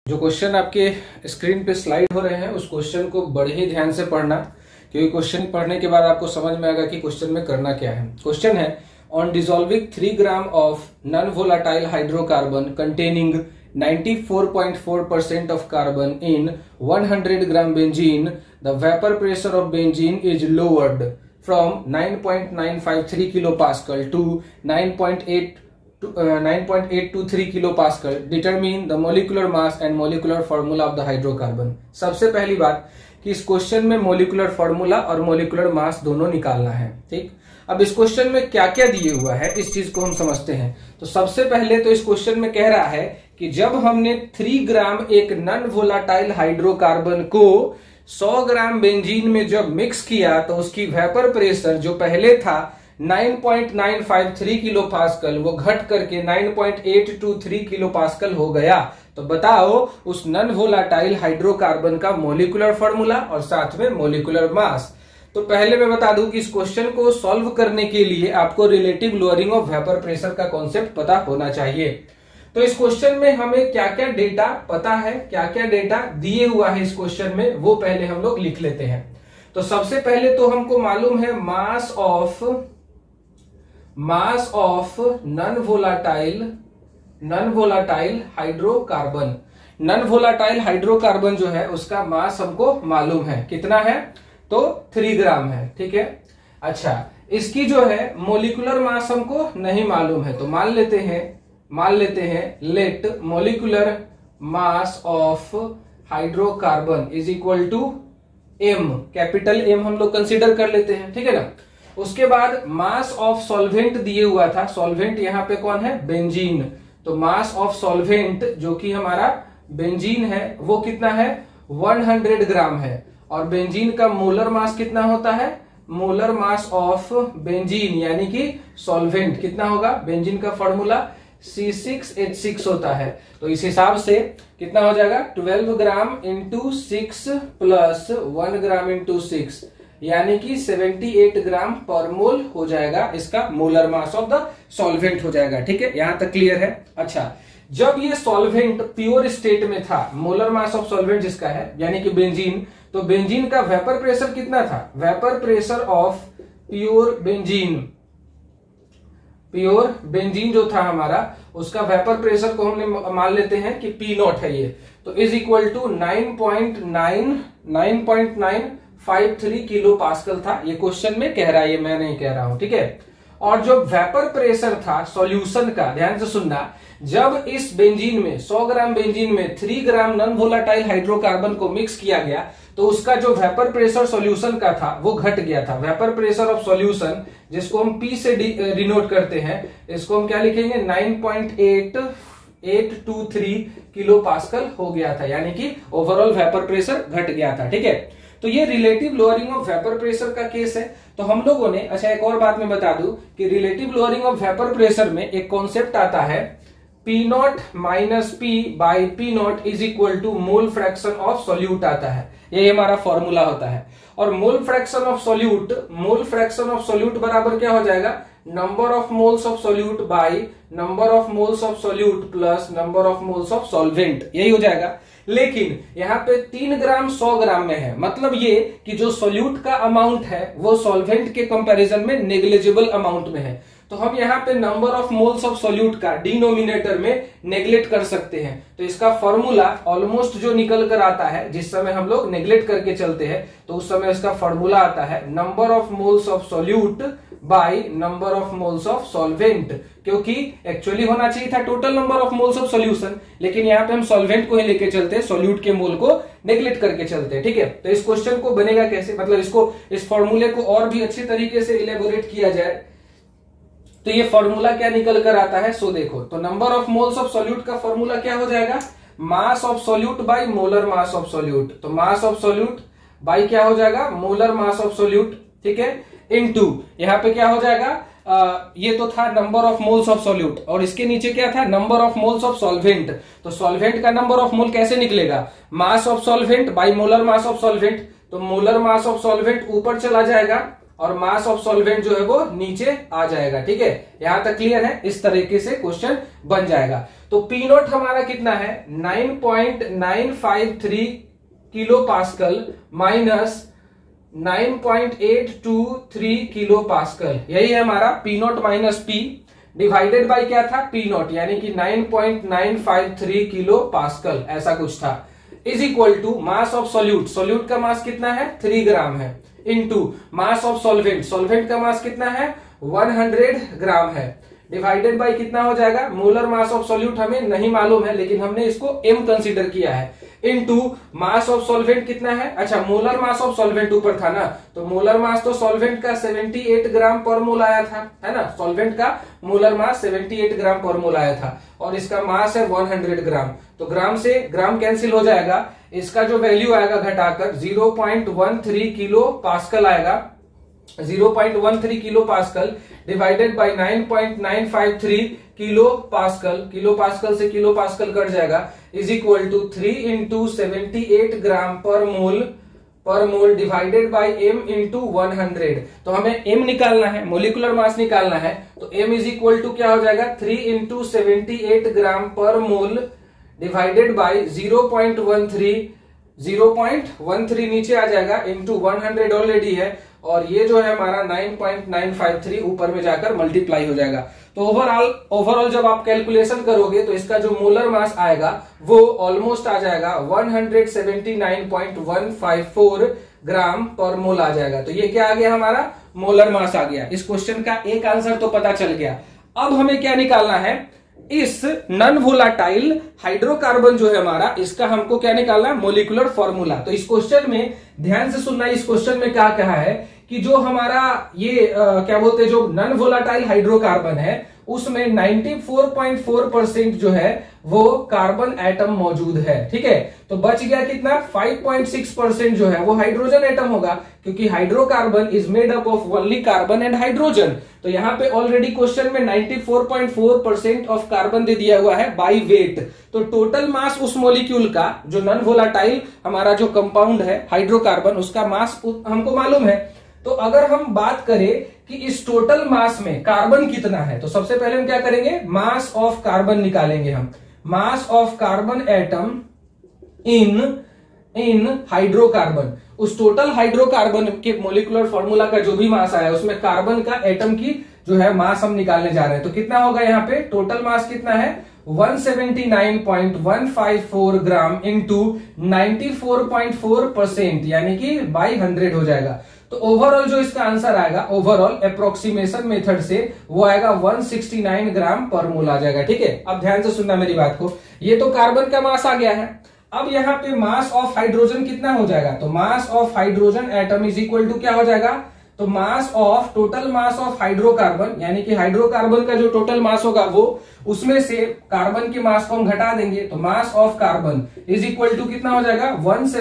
जो क्वेश्चन आपके स्क्रीन पे स्लाइड हो रहे हैं उस क्वेश्चन को बड़े ही ध्यान से पढ़ना, क्योंकि क्वेश्चन पढ़ने के बाद आपको समझ में आएगा कि क्वेश्चन में करना क्या है। क्वेश्चन है on dissolving 3 gram of non volatile hydrocarbon containing 94.4% of carbon in 100 gram benzene, the vapor pressure of benzene is lowered from 9.953 kilopascal to 9.823 kilopascal. Determine the molecular mass and molecular formula of the hydrocarbon. सबसे पहली बात कि इस question में molecular formula और molecular mass दोनों निकालना है। ठीक, अब इस क्वेश्चन में क्या क्या दिए हुआ है इस चीज को हम समझते हैं। तो सबसे पहले तो इस क्वेश्चन में कह रहा है कि जब हमने 3 ग्राम एक नॉन वोलाटाइल हाइड्रोकार्बन को 100 ग्राम बेंजीन में जब मिक्स किया तो उसकी वेपर प्रेशर जो पहले था 9.953 किलो पास्कल वो घट करके 9.823 किलो पास्कल हो गया। तो बताओ उस नॉन वोलाटाइल हाइड्रोकार्बन का मोलिकुलर फॉर्मूला और साथ में मोलिकुलर मास। तो पहले मैं बता दूं कि इस क्वेश्चन को सॉल्व करने के लिए आपको relative lowering of vapour pressure का कॉन्सेप्ट पता होना चाहिए। तो इस क्वेश्चन में हमें क्या क्या डेटा पता है, क्या क्या डेटा दिए हुआ है इस क्वेश्चन में, वो पहले हम लोग लिख लेते हैं। तो सबसे पहले तो हमको मालूम है mass of non volatile hydrocarbon. Non volatile hydrocarbon जो है उसका मास हमको मालूम है, कितना है तो 3 ग्राम है। ठीक है, अच्छा इसकी जो है मोलिकुलर मास हमको नहीं मालूम है, तो मान लेते हैं let molecular mass of hydrocarbon is equal to M, capital M हम लोग कंसीडर कर लेते हैं। ठीक है ना। उसके बाद मास ऑफ सॉल्वेंट दिए हुआ था, सॉल्वेंट यहाँ पे कौन है बेंजीन, तो मास ऑफ सॉल्वेंट जो कि हमारा बेंजीन है वो कितना है 100 ग्राम है। और बेंजीन का मोलर मास कितना होता है, मोलर मास ऑफ बेंजीन यानी कि सॉल्वेंट कितना होगा, बेंजीन का फॉर्मूला C6H6 होता है। तो इस हिसाब से कितना हो जाएगा 12 gram into 6 plus 1 gram into 6 यानी कि 78 ग्राम पर मोल हो जाएगा, इसका molar mass of the solvent हो जाएगा। ठीक है, यहां तक क्लियर है। अच्छा, जब ये सॉल्वेंट प्योर स्टेट में था, मोलर मास ऑफ सॉल्वेंट जिसका है यानी कि बेंजीन, तो बेंजीन का वेपर प्रेशर कितना था, vapour pressure of pure benzene जो था हमारा उसका वेपर प्रेशर को हमने मान लेते हैं कि P नॉट है ये, तो is equal to 9.953 kilo pascal था। ये क्वेश्चन में कह रहा है, ये मैं नहीं कह रहा हूं। ठीक है, और जो वेपर प्रेशर था सॉल्यूशन का, ध्यान से सुनना, जब इस बेंजीन में 100 ग्राम बेंजीन में 3 ग्राम नॉन वोलाटाइल हाइड्रोकार्बन को मिक्स किया गया तो उसका जो वेपर प्रेशर सॉल्यूशन का था वो घट गया था। वेपर प्रेशर ऑफ सॉल्यूशन जिसको हम P से डिनोट करते हैं, इसको हम क्या लिखेंगे 9.823 किलो पास्कल हो गया था, यानी कि ओवरऑल वेपर प्रेशर घट गया था। ठीक है, तो ये relative lowering of vapour pressure का केस है। तो हम लोगों ने, अच्छा एक और बात मैं बता दूं कि relative lowering of vapour pressure में एक कॉन्सेप्ट आता है P naught minus P by P naught is equal to mole fraction of solute आता है, ये हमारा फॉर्मूला होता है। और मोल फ्रैक्शन ऑफ सोल्यूट बराबर क्या हो जाएगा, number of moles of solute by number of moles of solute plus number of moles of solvent, यही हो जाएगा। लेकिन यहाँ पे 3 ग्राम 100 ग्राम में है, मतलब ये कि जो सोल्यूट का अमाउंट है वो सॉल्वेंट के कंपैरिजन में नेग्लिजिबल अमाउंट में है। तो हम यहाँ पे number of moles of solute का डिनोमिनेटर में नेग्लेक्ट कर सकते हैं। तो इसका फॉर्मूला ऑलमोस्ट जो निकल कर आता है, जिस समय हम लोग नेग्लेक्ट करके चलते हैं तो उस समय इसका फॉर्मूला आता है number of moles of solute by number of moles of solvent, क्योंकि एक्चुअली होना चाहिए था total number of moles of solution, लेकिन यहाँ पे हम सॉल्वेंट को ही लेके चलते हैं, सोल्यूट के मोल को नेग्लेक्ट करके चलते हैं। ठीक है, तो इस क्वेश्चन को बनेगा कैसे, मतलब इस फॉर्मूले को और भी अच्छी तरीके से इलेबोरेट किया जाए तो ये फॉर्मूला क्या निकल कर आता है, सो देखो। तो number of moles of solute का फॉर्मूला क्या हो जाएगा, mass of solute by molar mass of solute. तो मास ऑफ सोल्यूट बाई क्या हो जाएगा, मोलर मास ऑफ सोल्यूट। ठीक है, इनटू यहाँ पे क्या हो जाएगा, ये तो था number of moles of solute और इसके नीचे क्या था, number of moles of solvent. तो सॉल्वेंट का नंबर ऑफ मोल कैसे निकलेगा, mass of solvent by molar mass of solvent. तो मोलर मास ऑफ सॉल्वेंट ऊपर चला जाएगा और मास ऑफ सॉल्वेंट जो है वो नीचे आ जाएगा। ठीक है, यहां तक क्लियर है? इस तरीके से क्वेश्चन बन जाएगा। तो पी नॉट हमारा कितना है 9.953 kilo pascal minus 9.823 kilo pascal, यही है हमारा P naught minus P divided by क्या था पी नॉट, यानी कि 9.953 किलो पास्कल ऐसा कुछ था, is equal to mass of solute, solute का मास कितना है 3 ग्राम है, into mass of solvent, solvent का मास कितना है 100 ग्राम है, डिवाइडेड बाय कितना हो जाएगा, मोलर मास ऑफ सॉल्यूट हमें नहीं मालूम है लेकिन हमने इसको m कंसीडर किया है, इनटू मास ऑफ सॉल्वेंट कितना है, अच्छा मोलर मास ऑफ सॉल्वेंट ऊपर था ना, तो मोलर मास तो सॉल्वेंट का 78 ग्राम पर मोल आया था, है ना, सॉल्वेंट का मोलर मास 78 ग्राम पर मोल आया था और इसका मास है 100 ग्राम, तो ग्राम से ग्राम कैंसिल हो जाएगा, इसका जो वैल्यू आएगा घटाकर 0.13 किलो पास्कल आएगा, 0.13 kilo pascal divided by 9.953 kilo pascal, kilo pascal से किलो पास्कल कट जाएगा, is equal to 3 into 78 gram पर mole divided by m into 100। तो हमें m निकालना है, मोलिकुलर मास निकालना है, तो m इज इक्वल टू क्या हो जाएगा 3 इंटू 78 ग्राम पर मोल डिवाइडेड बाय 0.13 नीचे आ जाएगा इंटू 100 ऑलरेडी है, और ये जो है हमारा 9.953 ऊपर में जाकर मल्टीप्लाई हो जाएगा। तो ओवरऑल जब आप कैलकुलेशन करोगे तो इसका जो मोलर मास आएगा वो ऑलमोस्ट आ जाएगा 179.154 ग्राम पर मोल आ जाएगा। तो ये क्या आ गया हमारा मोलर मास आ गया। इस क्वेश्चन का एक आंसर तो पता चल गया। अब हमें क्या निकालना है, इस नॉन वोलाटाइल हाइड्रोकार्बन जो है हमारा, इसका हमको क्या निकालना है मोलिकुलर फॉर्मूला। तो इस क्वेश्चन में ध्यान से सुनना, इस क्वेश्चन में क्या कहा है कि जो हमारा ये क्या बोलते हैं जो नॉन वोलाटाइल हाइड्रोकार्बन है उसमें 94.4% जो है वो कार्बन एटम मौजूद है। ठीक है, तो बच गया कितना 5.6% जो है वो हाइड्रोजन एटम होगा, क्योंकि hydrocarbon is made up of only carbon and hydrogen. तो यहाँ पे ऑलरेडी क्वेश्चन में 94.4% ऑफ कार्बन दे दिया हुआ है बाय वेट। तो टोटल मास उस मॉलिक्यूल का जो नॉन वोलाटाइल हमारा जो कंपाउंड है हाइड्रोकार्बन, उसका मास हमको मालूम है। तो अगर हम बात करें कि इस टोटल मास में कार्बन कितना है, तो सबसे पहले हम क्या करेंगे, मास ऑफ कार्बन निकालेंगे हम, mass of carbon atom in hydrocarbon. उस टोटल हाइड्रोकार्बन के मोलिकुलर फॉर्मूला का जो भी मास आया उसमें कार्बन का एटम की जो है मास हम निकालने जा रहे हैं। तो कितना होगा यहाँ पे टोटल मास कितना है 179.154 ग्राम इंटू 94.4% यानी कि बाई 100 हो जाएगा। तो ओवरऑल जो इसका आंसर आएगा, ओवरऑल अप्रोक्सीमेशन मेथड से वो आएगा 169 ग्राम पर मोल आ जाएगा। ठीक है, अब ध्यान से सुनना मेरी बात को, ये तो कार्बन का मास आ गया है। अब यहाँ पे मास ऑफ हाइड्रोजन कितना हो जाएगा, तो mass of hydrogen atom is equal to क्या हो जाएगा, तो mass of total mass of hydrocarbon, यानी कि हाइड्रोकार्बन का जो टोटल मास होगा वो उसमें से कार्बन के मास को हम घटा देंगे, तो mass of carbon is equal to कितना हो जाएगा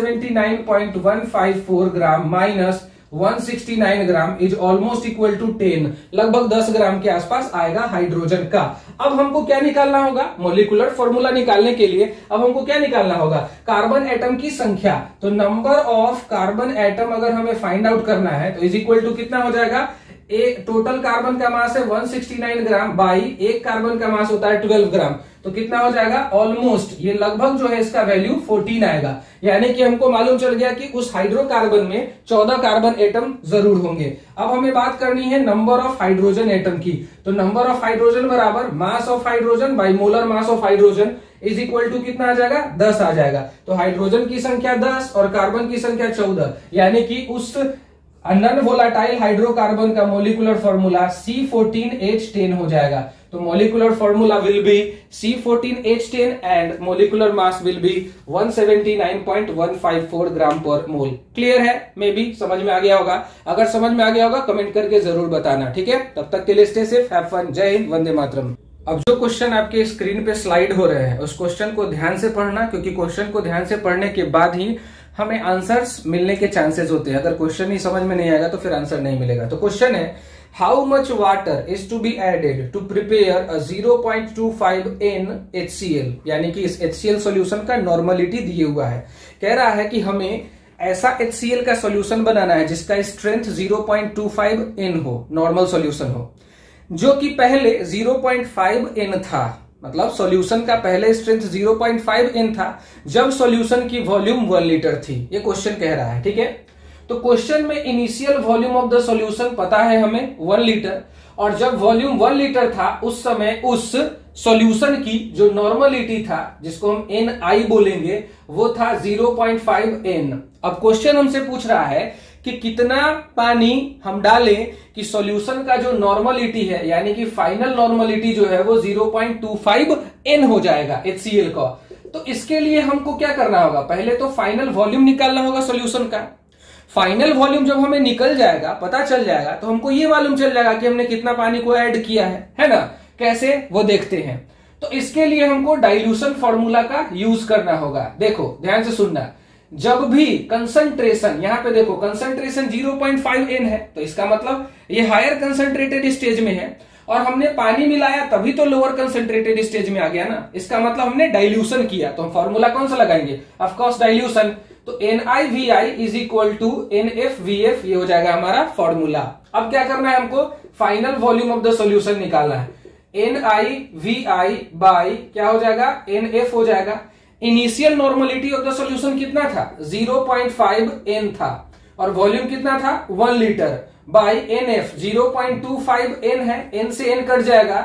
179.154 gram minus 169 gram is almost equal to 10, लगभग 10 ग्राम के आसपास आएगा हाइड्रोजन का। अब हमको क्या निकालना होगा, मोलिकुलर फॉर्मूला निकालने के लिए अब हमको क्या निकालना होगा, कार्बन एटम की संख्या। तो नंबर ऑफ कार्बन एटम अगर हमें फाइंड आउट करना है तो इज इक्वल टू कितना हो जाएगा, एक टोटल कार्बन का मास है 169 ग्राम बाई एक कार्बन का मास होता है 12 ग्राम, तो कितना हो जाएगा ऑलमोस्ट ये लगभग जो है इसका वैल्यू 14 आएगा। यानी कि हमको मालूम चल गया कि उस हाइड्रोकार्बन में 14 कार्बन एटम जरूर होंगे। अब हमें बात करनी है नंबर ऑफ हाइड्रोजन एटम की। तो नंबर ऑफ हाइड्रोजन बराबर mass of hydrogen by molar mass of hydrogen is equal to कितना आ जाएगा 10 आ जाएगा। तो हाइड्रोजन की संख्या 10 और कार्बन की संख्या 14, यानी कि उस नॉन वोलाटाइल हाइड्रोकार्बन का मोलिकुलर फॉर्मूला C14H10 हो जाएगा। तो molecular formula will be C14H10 and molecular mass will be 179.154 gram पर मोल। क्लियर है, मे बी समझ में आ गया होगा। अगर समझ में आ गया होगा कमेंट करके जरूर बताना। ठीक है, तब तक के लिए स्टे सेफ, हैव फन, जय हिंद, वंदे मातरम। अब जो क्वेश्चन आपके स्क्रीन पे स्लाइड हो रहे हैं उस क्वेश्चन को ध्यान से पढ़ना, क्योंकि क्वेश्चन को ध्यान से पढ़ने के बाद ही हमें आंसर्स मिलने के चांसेस होते हैं। अगर क्वेश्चन ही समझ में नहीं आएगा तो फिर आंसर नहीं मिलेगा। तो क्वेश्चन है, how much water is to be added to prepare a 0.25 NaCl, यानी कि इस HCl सॉल्यूशन का नॉर्मलिटी दिए हुआ है। कह रहा है कि हमें ऐसा HCl का सॉल्यूशन बनाना है जिसका स्ट्रेंथ 0.25 N हो, नॉर्मल सॉल्यूशन हो, जो कि पहले 0.5 N था। मतलब सॉल्यूशन का पहले स्ट्रेंथ 0.5 N था जब सॉल्यूशन की वॉल्यूम 1 लीटर थी। ये क्वेश्चन कह रहा है, ठीक है। तो क्वेश्चन में initial volume of the solution पता है हमें 1 लीटर, और जब वॉल्यूम 1 लीटर था उस समय उस सॉल्यूशन की जो नॉर्मलिटी था, जिसको हम Ni बोलेंगे, वो था 0.5 N। अब क्वेश्चन हमसे पूछ रहा है कि कितना पानी हम डालें कि सॉल्यूशन का जो नॉर्मलिटी है, यानी कि फाइनल नॉर्मलिटी जो है वो 0.25 N हो जाएगा HCl का। तो इसके लिए हमको क्या करना होगा, पहले तो फाइनल वॉल्यूम निकालना होगा सॉल्यूशन का। फाइनल वॉल्यूम जब हमें निकल जाएगा, पता चल जाएगा, तो हमको ये मालूम चल जाएगा कि हमने कितना पानी को ऐड किया है ना। कैसे, वो देखते हैं। तो इसके लिए हमको डाइल्यूशन फॉर्मूला का यूज करना होगा। देखो ध्यान से सुनना, जब भी कंसंट्रेशन, यहां पे देखो कंसंट्रेशन 0.5 N है, तो इसका मतलब ये हायर कंसंट्रेटेड स्टेज में है, और हमने पानी मिलाया तभी तो लोअर कंसंट्रेटेड स्टेज में आ गया ना। इसका मतलब हमने डाइल्यूशन किया, तो हम फॉर्मूला कौन सा लगाएंगे, ऑफकोर्स डाइल्यूशन। तो NiVi इज इक्वल टू NFVF, ये हो जाएगा हमारा फॉर्मूला। अब क्या करना है, हमको final volume of the solution निकालना है। NiVi बाई क्या हो जाएगा, NF हो जाएगा। Initial normality of the solution कितना था, 0.5 N था, और वॉल्यूम कितना था 1 लीटर, बाई NF 0.25 N है, N से N कट जाएगा,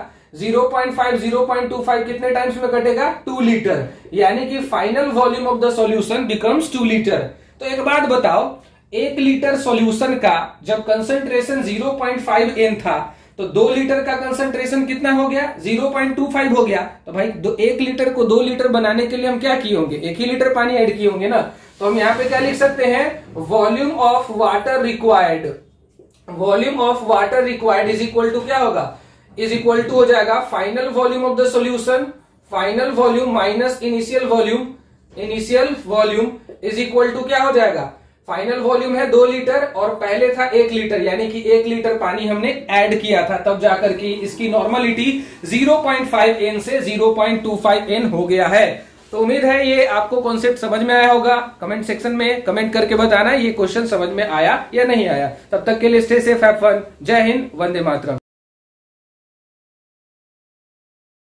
0.25 कितने टाइम्स में कटेगा, 2 लीटर, यानी कि final volume of the solution becomes 2 litre. तो एक बात बताओ, 1 लीटर सॉल्यूशन का जब कंसंट्रेशन 0.5 N था, तो 2 लीटर का कंसंट्रेशन कितना हो गया, 0.25 हो गया। तो भाई 1 लीटर को 2 लीटर बनाने के लिए हम क्या किए होंगे, 1 ही लीटर पानी ऐड किए होंगे ना। तो हम यहाँ पे क्या लिख सकते हैं, volume of water required, volume of water required is equal to क्या होगा, इज इक्वल टू हो जाएगा final volume of the solution, final volume minus initial volume, initial volume is equal to क्या हो जाएगा, फाइनल वॉल्यूम है 2 litre और पहले था 1 लीटर, यानी कि 1 लीटर पानी हमने ऐड किया था, तब जाकर के इसकी नॉर्मलिटी 0.5 N से 0.25 N हो गया है। तो उम्मीद है ये आपको कॉन्सेप्ट समझ में आया होगा। कमेंट सेक्शन में कमेंट करके बताना ये क्वेश्चन समझ में आया या नहीं आया। तब तक के लिए स्टे सेफ, हैव फन। जय हिंद, वंदे मातरम।